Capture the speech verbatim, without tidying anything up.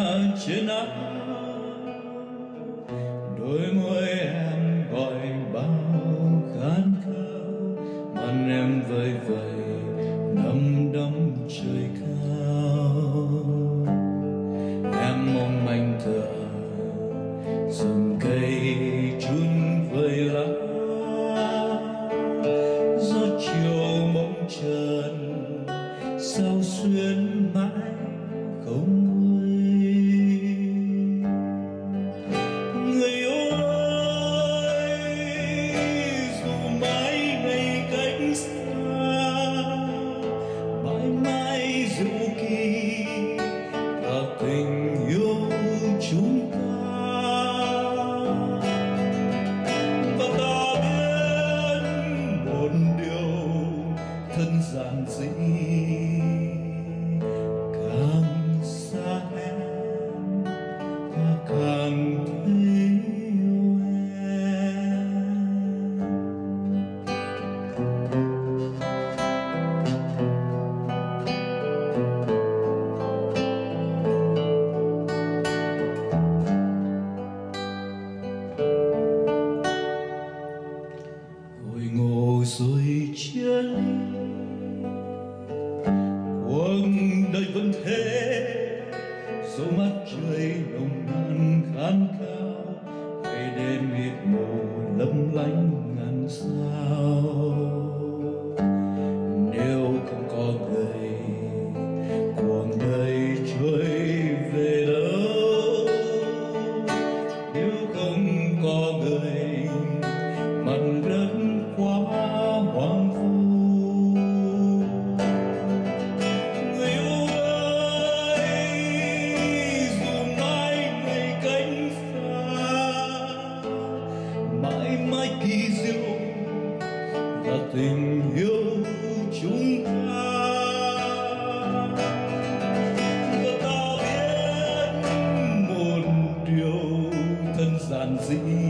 trên áo, đôi môi em gọi bao khát khao, mắt em vơi vơi đắm đắm trời cao. Em mong manh thở rừng cây chun vơi lá, gió chiều mong trần sao xuyên mãi không nguôi. Người yêu ơi, dù mãi ngày cách xa, mãi mãi diệu kỳ và tình yêu chúng ta. Và ta biết một điều thân giản dị, càng xa em ta càng thấy yêu em. Ngồi ngồi rồi chia ly, cuộc đời vẫn thế, dẫu mắt trời nồng nàn khát khao, ngày đêm mịt mù lấp lánh ngàn sao. Nếu không có người, cuộc đời trôi về đâu? Nếu không có người, mặt đất quá hoang vu. Người yêu ơi, dù mãi ngày cách xa, mãi mãi kỳ diệu là tình yêu chúng ta. Và ta biết một điều thân giản dị,